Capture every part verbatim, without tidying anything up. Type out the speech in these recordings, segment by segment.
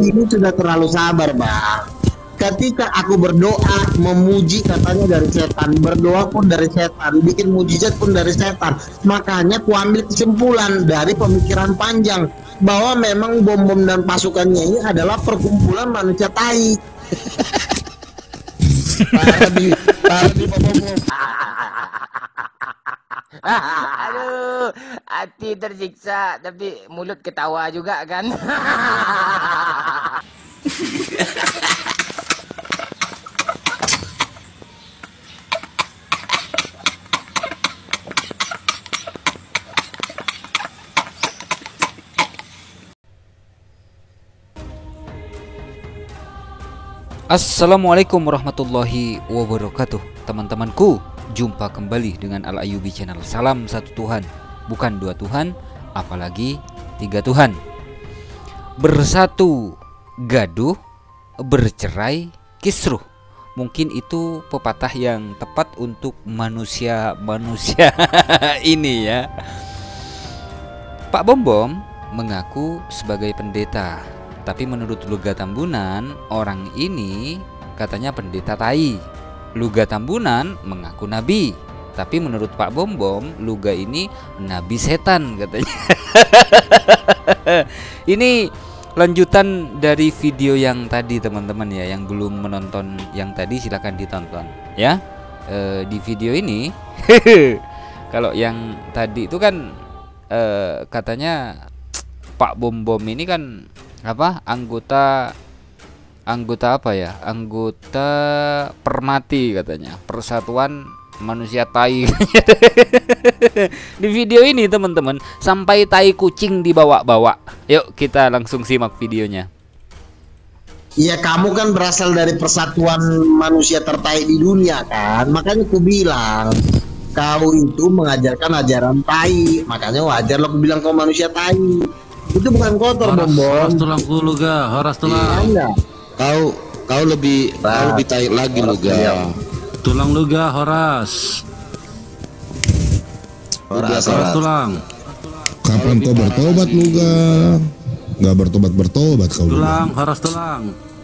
ini sudah terlalu sabar, Bang. Ketika aku berdoa memuji katanya dari setan, berdoa pun dari setan, bikin mujizat pun dari setan. Makanya ku ambil kesimpulan dari pemikiran panjang bahwa memang bom-bom dan pasukannya ini adalah perkumpulan manusia tai. Parah di, parah di bom-bom. Aduh, hati tersiksa tapi mulut ketawa juga kan. Assalamualaikum warahmatullahi wabarakatuh. Teman-temanku, jumpa kembali dengan Al Ayyubi Channel. Salam satu Tuhan, bukan dua Tuhan, apalagi tiga Tuhan. Bersatu gaduh, bercerai kisruh. Mungkin itu pepatah yang tepat untuk manusia-manusia ini ya. Pak Bom Bom mengaku sebagai pendeta, tapi menurut Luga Tambunan, orang ini katanya pendeta tai. Luga Tambunan mengaku nabi, tapi menurut Pak Bom Bom, Luga ini nabi setan katanya. Ini lanjutan dari video yang tadi teman-teman ya. Yang belum menonton yang tadi silahkan ditonton ya. E, di video ini kalau yang tadi itu kan e, katanya Pak Bom Bom ini kan apa anggota anggota apa ya anggota Permati katanya, Persatuan Manusia Tai. Di video ini teman-teman sampai tai kucing dibawa-bawa. Yuk kita langsung simak videonya. Ya kamu kan berasal dari persatuan manusia tertai di dunia kan, makanya aku bilang kau itu mengajarkan ajaran tai, makanya wajar lo aku bilang kau manusia tai. Itu bukan kotor, Bom Bom. Horas tulangku Luga, horas tulang. Iya, Kau kau lebih nah, kau lebih tai lagi Luga. Ya. Tulang Luga, horas. Horas, Horas tulang. Kapan kau bertobat Luga? Nggak bertobat bertobat kau. Tulang, horas tulang.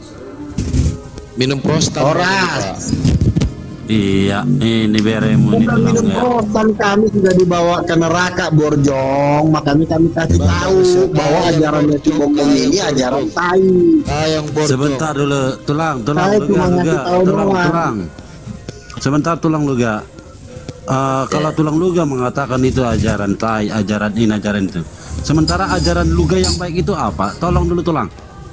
Minum prostat. Horas. Iya, ini beremu nih Bukan minum tulangnya. prostan, kami sudah dibawa ke neraka Borjong. Makanya kami kasih tahu bahwa ajarannya si Bom Bom ini ajaran tai. Tayang bordong. Sebentar dulu, tulang, tulang Saya Luga, cuma ngasih Luga, tahu tulang, doang. tulang. Sebentar tulang Luga. Uh, kalau tulang Luga mengatakan itu ajaran tai, ajaran ini, ajaran itu. Sementara ajaran Luga yang baik itu apa? Tolong dulu tulang.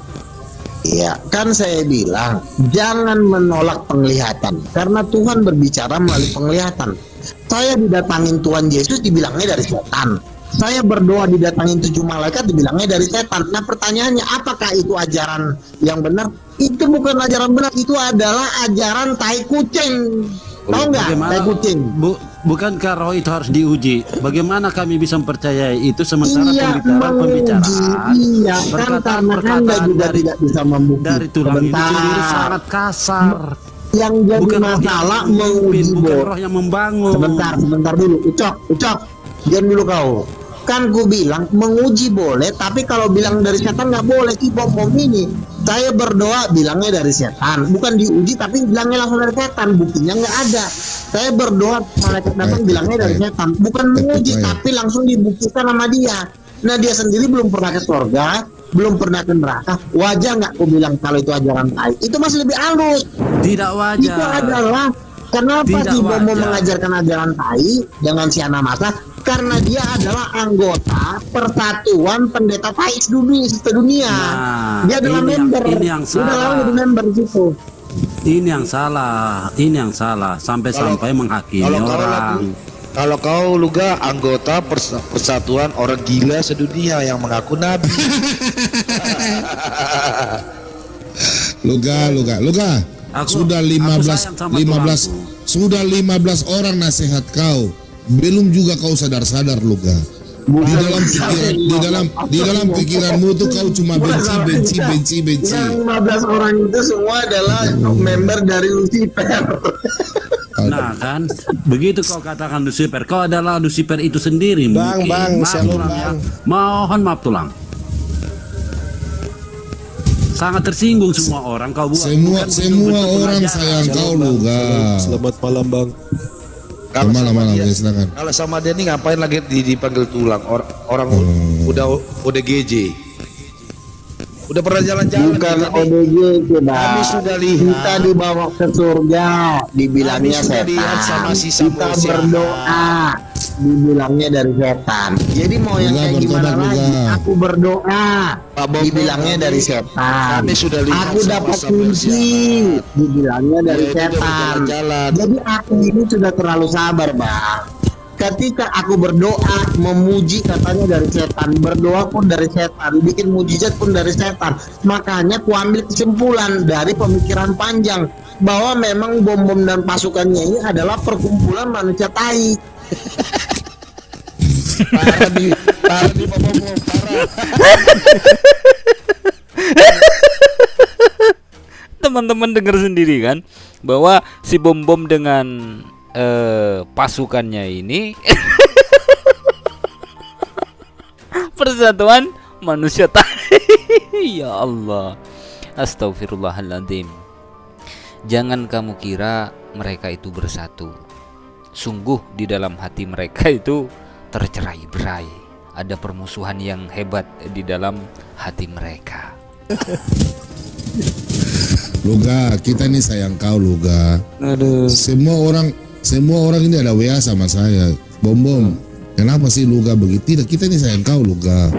Iya, kan saya bilang jangan menolak penglihatan karena Tuhan berbicara melalui penglihatan. Saya didatangin Tuhan Yesus dibilangnya dari setan. Saya berdoa didatangin tujuh malaikat dibilangnya dari setan. Nah pertanyaannya, apakah itu ajaran yang benar? Itu bukan ajaran benar, itu adalah ajaran tai kucing. Tahu nggak? Tai kucing. Bu, bukankah roh itu harus diuji? Bagaimana kami bisa mempercayai itu sementara Iya, pembicaraan pembicaraan iya, kan karena Anda juga dari, tidak bisa membuktikan. dari tulang ini sendiri sangat kasar. Yang jadi Bukan roh masalah yang memimpin, menguji bukan Bom. roh yang membangun. Sebentar, sebentar dulu, ucap, ucap. Diam dulu kau. Kan ku bilang menguji boleh, tapi kalau bilang dari setan nggak boleh. Si Bom Bom ini, saya berdoa bilangnya dari setan, bukan diuji tapi bilangnya langsung dari setan. Buktinya nggak ada. Saya berdoa malaikat datang bilangnya dari setan, bukan menguji tapi langsung dibuktikan sama dia. Nah dia sendiri belum pernah ke surga, belum pernah ke neraka. Wajar nggak aku bilang kalau itu ajaran tai? Itu masih lebih halus. Tidak wajar. Itu adalah kenapa Tidak si Bom Bom wajar. mengajarkan ajaran tai dengan si Ana Masa? Karena dia adalah anggota Persatuan Pendeta Tai sedunia, sedunia. Nah, Dia adalah ini yang- member. ini yang Dia udah salah. lama jadi member di situ. Ini yang salah, ini yang salah sampai-sampai menghakimi Kalau kau orang. laku- kalau kau Luga anggota pers- persatuan orang gila sedunia yang mengaku nabi. Luga, Luga, Luga. Aku- sudah aku lima belas sayang sama lima belas tulangku. sudah lima belas orang nasihat kau. Belum juga kau sadar-sadar Luga. Di dalam pikiran, di dalam di dalam pikiranmu tuh kau cuma benci, benci, benci, benci. Yang lima belas orang itu semua adalah member dari Lucifer. Nah kan, begitu kau katakan Lucifer, kau adalah Lucifer itu sendiri. Bang, mungkin. bang, Maaf, shalom, tulang, bang. ya. Mohon maaf tulang. sangat tersinggung semua orang kau buat. Semua Bukan semua bentuk-bentuk orang pelajaran. sayang kau Shalom, Bang. Luga. Shalom. Selamat malam Bang. Kalau Malam sama malam dia, ya, silakan. kalau sama dia nih ngapain lagi di- dipanggil tulang? Or- orang Hmm. udah udah G J. Udah pernah jalan-jalan. Bukan nih, O D G itu, Kami Bang. sudah lihat. Kita dibawa ke surga, dibilangnya Kami sudah lihat sama setan. si Kita Samuel berdoa, dibilangnya dari setan. Jadi mau yang Luga, kayak gimana bertobat, lagi? Luga. Aku berdoa, Pak Bobo, dibilangnya kami- dari setan. kami sudah lihat Aku sama dapat Samuel kunci, Siahat. dibilangnya dari Dia itu udah setan. berjalan-jalan. Jadi aku ini sudah terlalu sabar, Bang. Ketika aku berdoa, memuji katanya dari setan, berdoa pun dari setan, bikin mujizat pun dari setan. Makanya aku ambil kesimpulan dari pemikiran panjang bahwa memang bom-bom dan pasukannya ini adalah perkumpulan manusia tai. Parah di parah di Pak Bobo, parah. Teman-teman dengar sendiri kan bahwa si bom-bom dengan eh, pasukannya ini persatuan manusia tai. Ya Allah, astagfirullahaladzim. Jangan kamu kira mereka itu bersatu. Sungguh di dalam hati mereka itu tercerai-berai. Ada permusuhan yang hebat di dalam hati mereka. Luga, kita ini sayang kau Luga. Aduh. Semua orang semua orang ini ada W A sama saya. Bom bom. Kenapa sih Luga begitu? Tidak, kita ini sayang kau Luga.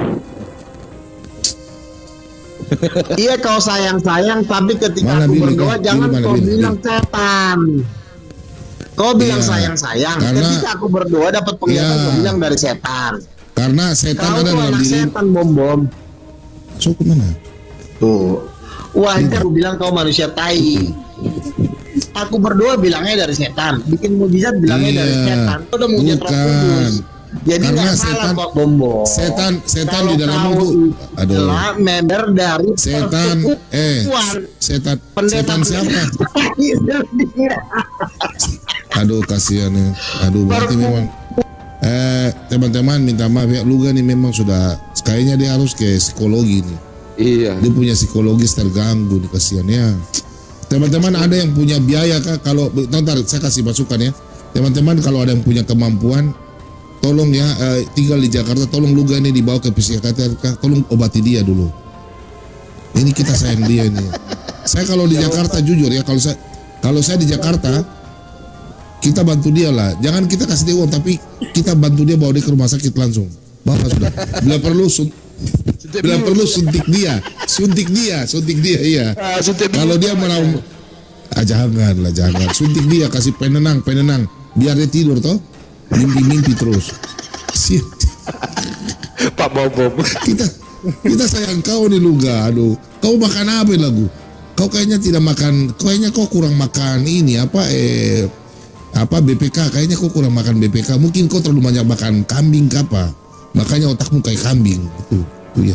Iya, kau sayang-sayang, tapi ketika Mana aku Billy, berdoa kau? jangan Billy mana, kau Billy? bilang setan. Kau bilang Iya, sayang-sayang, karena- ketika aku berdoa dapat penglihatan, Iya. kau bilang dari setan. Karena setan Kau ada tuh dalam anak diri. setan, bom-bom. So kemana? Tuh. Wah, itu aku bilang kau manusia tai. Aku berdoa bilangnya dari setan, bikin mujizat bilangnya dari Iya, setan. Kau udah mujizat Roh bukan. Kudus. Jadi Karena nggak salah setan- kok, bom-bom. Setan setan Kalau di dalam kau itu. Aduh. adalah member dari Setan eh persekutuan setan pendeta setan siapa? sendiri. Aduh kasihan ya. Aduh berarti memang eh teman-teman minta maaf ya, Luga nih memang sudah kayaknya dia harus ke psikologi nih. Iya. Dia punya psikologis terganggu nih, kasihan ya. Teman-teman ada yang punya biaya kah? Kalau ntar saya kasih masukan ya. Teman-teman kalau ada yang punya kemampuan, tolong ya eh, tinggal di Jakarta, tolong Luga ini dibawa ke psikiater kah? Tolong obati dia dulu. Ini kita sayang dia ini. Saya kalau di Jakarta jujur ya, kalau saya kalau saya di Jakarta kita bantu dia lah. Jangan kita kasih dia uang, tapi kita bantu dia bawa dia ke rumah sakit langsung. Bapak sudah. Bila perlu sun- bila perlu suntik dia, suntik dia, suntik dia iya. Ah, suntik Kalau dia mau ah, jangan lah jangan. Suntik dia, kasih penenang, penenang. Biar dia tidur toh. Mimpi-mimpi terus. Si Pak Bobo. kita kita sayang kau nih Luga. Aduh, kau makan apa lagu? Kau kayaknya tidak makan, kayaknya kau kurang makan ini apa eh apa B P K, kayaknya kau kurang makan B P K. Mungkin kau terlalu banyak makan kambing ke apa? Makanya otakmu kayak kambing. Itu, itu ya.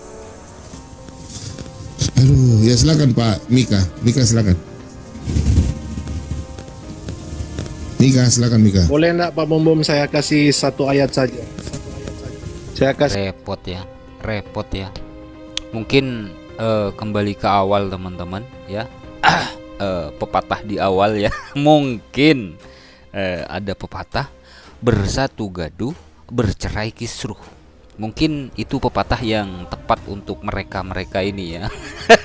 Aduh, ya silakan Pak Mika. Mika silakan. Mika silakan Mika. Boleh enggak Pak Bom Bom saya kasih satu ayat saja? Saya kasih Repot ya, repot ya. Mungkin eh, kembali ke awal teman-teman ya. Eh, pepatah di awal ya. Mungkin eh, ada pepatah bersatu gaduh, bercerai kisruh. Mungkin itu pepatah yang tepat untuk mereka-mereka ini ya.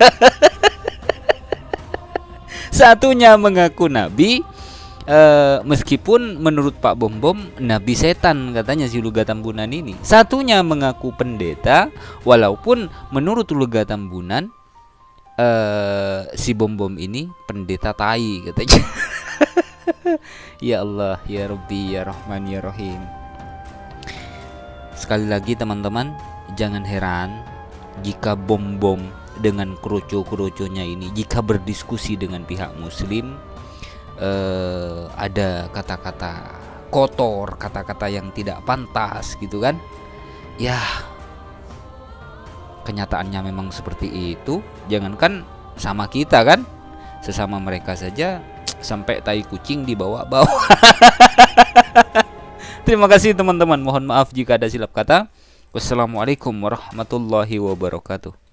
Satunya mengaku nabi, eh, meskipun menurut Pak Bom Bom nabi setan katanya si Luga Tambunan ini. Satunya mengaku pendeta, walaupun menurut Luga Tambunan eh, si Bom Bom ini pendeta tai katanya. Ya Allah, ya Rabbi, ya Rahman, ya Rahim. Sekali lagi teman-teman, jangan heran jika bom-bom dengan kerucu-kerucunya ini, jika berdiskusi dengan pihak muslim eh, ada kata-kata kotor, kata-kata yang tidak pantas gitu kan. Ya, kenyataannya memang seperti itu. Jangankan sama kita kan, sesama mereka saja sampai tai kucing dibawa-bawa. Terima kasih teman-teman. Mohon maaf jika ada silap kata. Wassalamualaikum warahmatullahi wabarakatuh.